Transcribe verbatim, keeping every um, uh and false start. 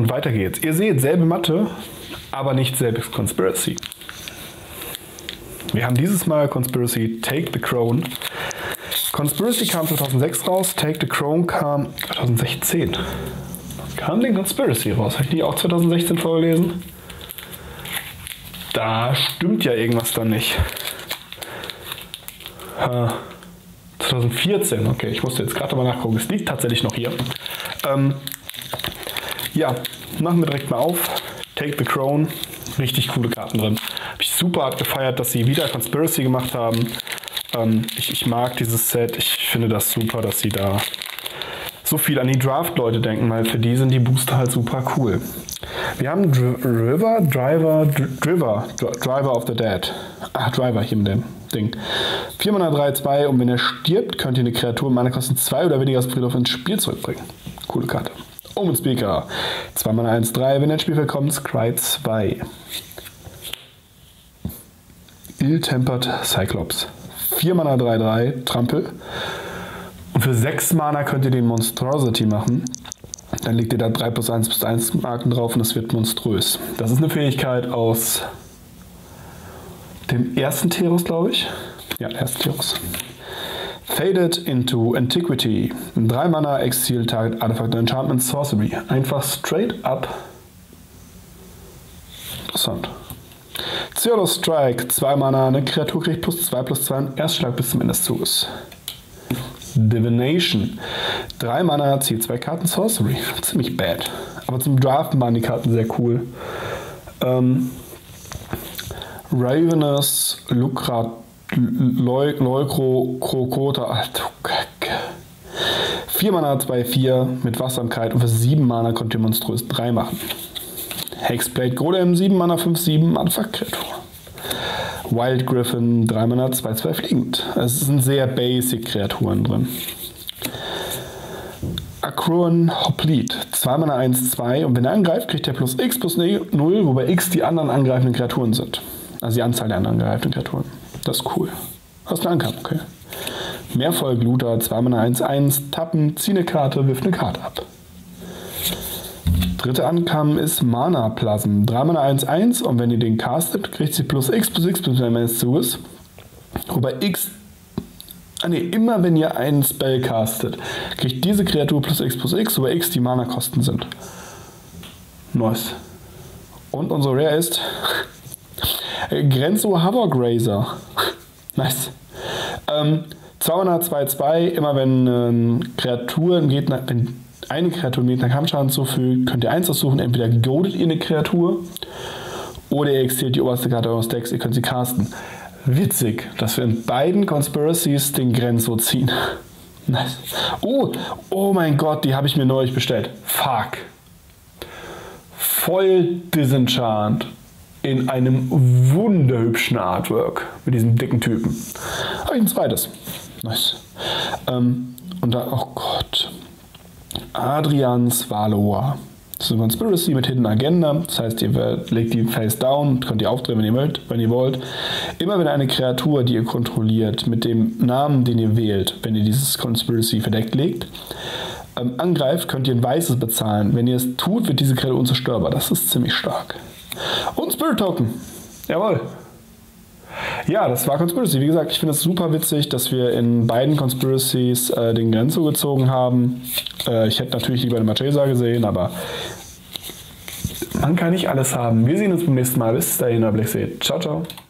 Und weiter geht's. Ihr seht, selbe Matte, aber nicht selbes Conspiracy. Wir haben dieses Mal Conspiracy Take the Crown. Conspiracy kam zweitausendsechs raus, Take the Crown kam zweitausendsechzehn. Kam den Conspiracy raus? Habe ich die auch zweitausendsechzehn vorgelesen? Da stimmt ja irgendwas dann nicht. Ha. zweitausendvierzehn, okay, ich musste jetzt gerade mal nachgucken. Es liegt tatsächlich noch hier. Ähm, ja, machen wir direkt mal auf. Take the Crown. Richtig coole Karten drin. Habe ich super hart gefeiert, dass sie wieder Conspiracy gemacht haben. Ähm, ich, ich mag dieses Set. Ich finde das super, dass sie da so viel an die Draft-Leute denken, weil für die sind die Booster halt super cool. Wir haben Dr River, Driver, Dr Driver, Dr Driver of the Dead. Ah, Driver hier mit dem Ding. vier Mana drei zwei und wenn er stirbt, könnt ihr eine Kreatur mit Mana kosten zwei oder weniger aus dem Friedhof ins Spiel zurückbringen. Coole Karte. Omen Speaker. zwei Mana eins drei, wenn er ins Spiel kommt, Scry zwei. Ill-Tempered Cyclops. vier Mana drei drei, Trampel. Und für sechs Mana könnt ihr den Monstrosity machen. Dann legt ihr da drei plus eins plus eins Marken drauf und es wird monströs. Das ist eine Fähigkeit aus dem ersten Terus, glaube ich. Ja, ersten Terus. Faded into Antiquity. drei Mana, Exil, Target, Artifact, Enchantment, Sorcery. Einfach straight up. Interessant. Zero Strike. zwei Mana, eine Kreatur kriegt plus zwei plus zwei und Erstschlag bis zum Ende des Zuges. Divination. drei Mana, zieht zwei Karten Sorcery. Ziemlich bad. Aber zum Draften waren die Karten sehr cool. Ähm, Ravenous, Lucrat, Leukro, Krokota. vier Mana, zwei vier mit Wachsamkeit und für sieben Mana könnt ihr monströs drei machen. Hexblade Golem, sieben Mana, fünf sieben, Artefakt-Kreatur. Wild Griffin, drei Mana, zwei zwei fliegend. Es sind sehr basic Kreaturen drin. Akron Hoplite, zwei Mana eins zwei und wenn er angreift, kriegt er plus X plus null, wobei X die anderen angreifenden Kreaturen sind. Also die Anzahl der anderen angreifenden Kreaturen. Das ist cool. Hast du einen Ankampf, okay. Mehrfolgluter, zwei Mana eins eins, tappen, zieh eine Karte, wirf eine Karte ab. Dritte Ankamen ist Mana Plasm. drei Mana eins eins und wenn ihr den castet, kriegt sie plus X plus X plus Ende des Zuges. Wobei X, ah ne, immer wenn ihr einen Spell castet, kriegt diese Kreatur plus X plus X, wobei X die Mana-Kosten sind. Nice. Und unsere Rare ist Grenzo Havoc-Razor. Nice. Ähm, zwei Mana zwei zwei, immer wenn ähm, Kreaturen geht, wenn eine Kreatur mit einer Kampfschaden zufügt, könnt ihr eins aussuchen, entweder goadet ihr eine Kreatur oder ihr exiliert die oberste Karte eures Decks, ihr könnt sie casten. Witzig, dass wir in beiden Conspiracies den Grenzo ziehen. Nice. Oh, oh mein Gott, die habe ich mir neulich bestellt. Fuck. Voll Disenchant in einem wunderhübschen Artwork mit diesem dicken Typen. Habe ich ein zweites. Nice. Ähm, und dann, oh Gott. Adrians Valoa. Das ist eine Conspiracy mit Hidden Agenda. Das heißt, ihr legt die face down, könnt ihr aufdrehen, wenn ihr wollt, wenn ihr wollt. Immer wenn eine Kreatur, die ihr kontrolliert, mit dem Namen, den ihr wählt, wenn ihr dieses Conspiracy verdeckt legt, ähm, angreift, könnt ihr ein weißes bezahlen. Wenn ihr es tut, wird diese Kreatur unzerstörbar. Das ist ziemlich stark. Und Spirit Token. Jawohl. Ja, das war Conspiracy. Wie gesagt, ich finde es super witzig, dass wir in beiden Conspiracies äh, den Grenzo gezogen haben. Äh, ich hätte natürlich lieber eine Marchesa gesehen, aber man kann nicht alles haben. Wir sehen uns beim nächsten Mal. Bis dahin, Blick seht. Ciao, ciao.